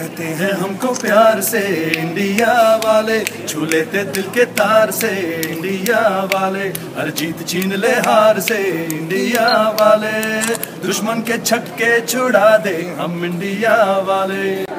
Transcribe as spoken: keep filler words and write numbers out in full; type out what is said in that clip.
कहते हैं हमको प्यार से इंडिया वाले, छू लेते दिल के तार से इंडिया वाले, हर जीत छीन ले हार से इंडिया वाले, दुश्मन के छक्के छुड़ा दे हम इंडिया वाले।